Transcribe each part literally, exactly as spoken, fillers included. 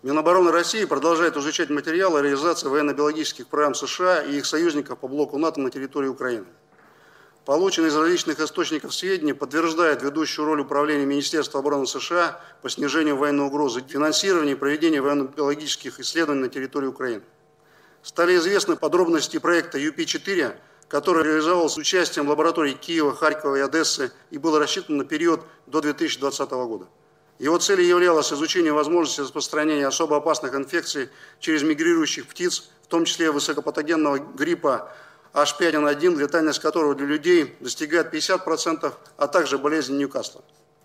Минобороны России продолжает изучать материалы реализации военно-биологических программ США и их союзников по блоку НАТО на территории Украины. Полученные из различных источников сведения подтверждают ведущую роль управления Министерства обороны США по снижению военной угрозы, финансированию и проведению военно-биологических исследований на территории Украины. Стали известны подробности проекта ю пи четыре, который реализовался с участием лабораторий Киева, Харькова и Одессы и был рассчитан на период до две тысячи двадцатого года. Его целью являлось изучение возможности распространения особо опасных инфекций через мигрирующих птиц, в том числе высокопатогенного гриппа эйч пять эн один, летальность которого для людей достигает пятьдесят процентов, а также болезнь Ньюкасла.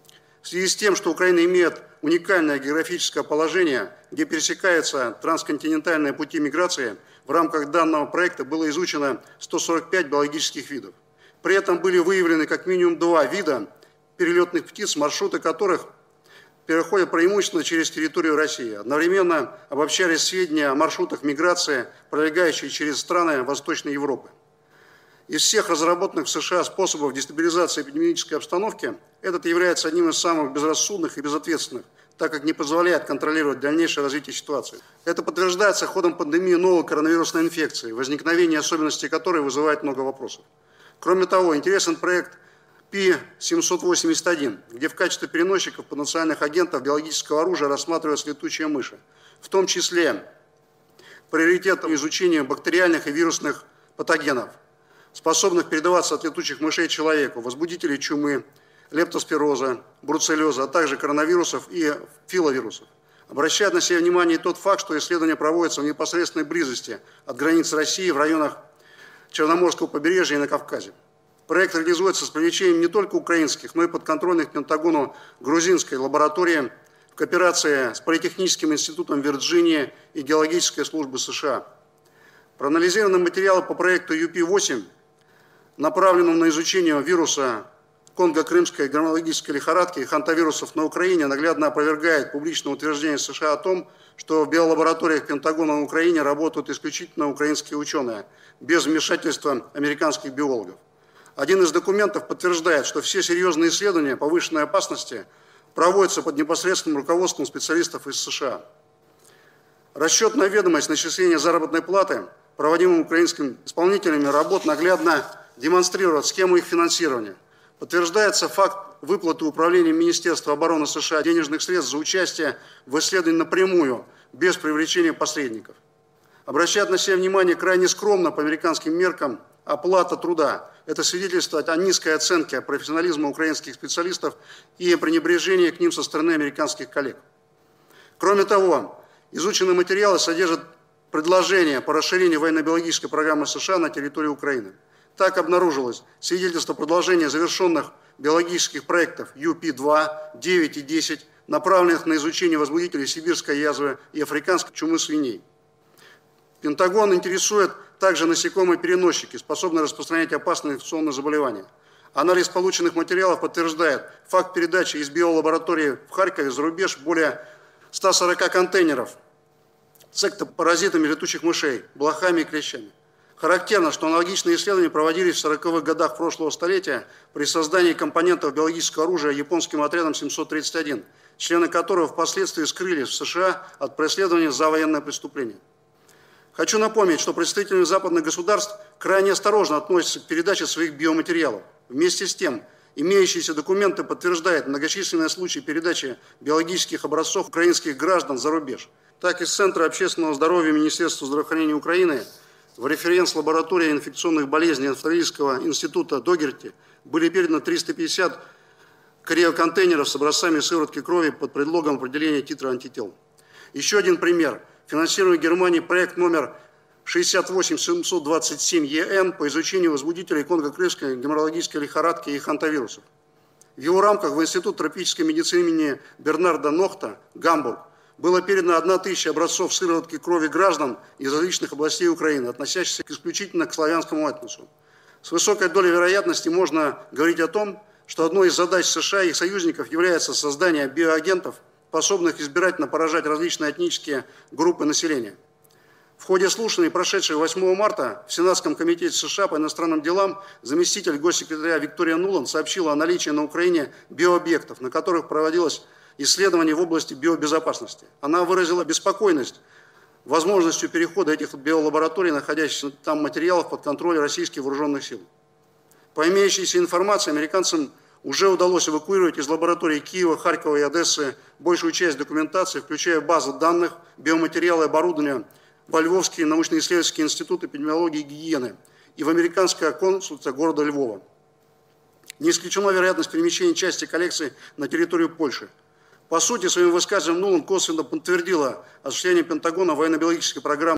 В связи с тем, что Украина имеет уникальное географическое положение, где пересекаются трансконтинентальные пути миграции, в рамках данного проекта было изучено сто сорок пять биологических видов. При этом были выявлены как минимум два вида перелетных птиц, маршруты которых переходят преимущественно через территорию России. Одновременно обобщались сведения о маршрутах миграции, пролегающие через страны Восточной Европы. Из всех разработанных в США способов дестабилизации эпидемиологической обстановки, этот является одним из самых безрассудных и безответственных, так как не позволяет контролировать дальнейшее развитие ситуации. Это подтверждается ходом пандемии новой коронавирусной инфекции, возникновение особенностей которой вызывает много вопросов. Кроме того, интересен проект пи семьсот восемьдесят один, где в качестве переносчиков потенциальных агентов биологического оружия рассматриваются летучие мыши, в том числе приоритет изучения бактериальных и вирусных патогенов, способных передаваться от летучих мышей человеку, возбудителей чумы, лептоспироза, бруцеллеза, а также коронавирусов и филовирусов. Обращает на себя внимание и тот факт, что исследования проводятся в непосредственной близости от границ России в районах Черноморского побережья и на Кавказе. Проект реализуется с привлечением не только украинских, но и подконтрольных Пентагону грузинской лаборатории в кооперации с Политехническим институтом Вирджинии и Геологической службой США. Проанализированные материалы по проекту ю пи восемь, направленному на изучение вируса конго-крымской геморрагической лихорадки и хантавирусов на Украине, наглядно опровергает публичное утверждение США о том, что в биолабораториях Пентагона на Украине работают исключительно украинские ученые, без вмешательства американских биологов. Один из документов подтверждает, что все серьезные исследования повышенной опасности проводятся под непосредственным руководством специалистов из США. Расчетная ведомость начисления заработной платы, проводимым украинскими исполнителями работ, наглядно демонстрирует схему их финансирования. Подтверждается факт выплаты управлением Министерства обороны США денежных средств за участие в исследовании напрямую, без привлечения посредников. Обращает на себя внимание крайне скромно по американским меркам оплата труда. Это свидетельствует о низкой оценке профессионализма украинских специалистов и пренебрежении к ним со стороны американских коллег. Кроме того, изученные материалы содержат предложения по расширению военно-биологической программы США на территории Украины. Так обнаружилось свидетельство продолжения завершенных биологических проектов ю пи два, девять и десять, направленных на изучение возбудителей сибирской язвы и африканской чумы свиней. Пентагон интересует также насекомые-переносчики, способные распространять опасные инфекционные заболевания. Анализ полученных материалов подтверждает факт передачи из биолаборатории в Харькове за рубеж более ста сорока контейнеров с эктопаразитами летучих мышей, блохами и клещами. Характерно, что аналогичные исследования проводились в сороковых годах прошлого столетия при создании компонентов биологического оружия японским отрядом семьсот тридцать один, члены которого впоследствии скрылись в США от преследования за военное преступление. Хочу напомнить, что представители западных государств крайне осторожно относятся к передаче своих биоматериалов. Вместе с тем, имеющиеся документы подтверждают многочисленные случаи передачи биологических образцов украинских граждан за рубеж. Так, из Центра общественного здоровья Министерства здравоохранения Украины в референс-лаборатории инфекционных болезней Австралийского института Догерти были переданы триста пятьдесят криоконтейнеров с образцами сыворотки крови под предлогом определения титра антител. Еще один пример. Финансируемый Германией проект номер шестьдесят восемь семьсот двадцать семь е эн по изучению возбудителей конго-крымской геморрагической лихорадки и хантавирусов. В его рамках в Институт тропической медицины имени Бернарда Нохта, Гамбург, было передано тысяча образцов сыворотки крови граждан из различных областей Украины, относящихся исключительно к славянскому этносу. С высокой долей вероятности можно говорить о том, что одной из задач США и их союзников является создание биоагентов, способных избирательно поражать различные этнические группы населения. В ходе слушаний, прошедших восьмого марта, в Сенатском комитете США по иностранным делам заместитель госсекретаря Виктория Нуланд сообщила о наличии на Украине биообъектов, на которых проводилось исследований в области биобезопасности. Она выразила беспокойность возможностью перехода этих биолабораторий, находящихся там материалов, под контроль российских вооруженных сил. По имеющейся информации, американцам уже удалось эвакуировать из лабораторий Киева, Харькова и Одессы большую часть документации, включая базы данных, биоматериалы и оборудование, во Львовский научно-исследовательский институт эпидемиологии и гигиены и в американское консульство города Львова. Не исключена вероятность перемещения части коллекции на территорию Польши. По сути, своим высказыванием Нуланд косвенно подтвердила осуществление Пентагона военно-биологической программы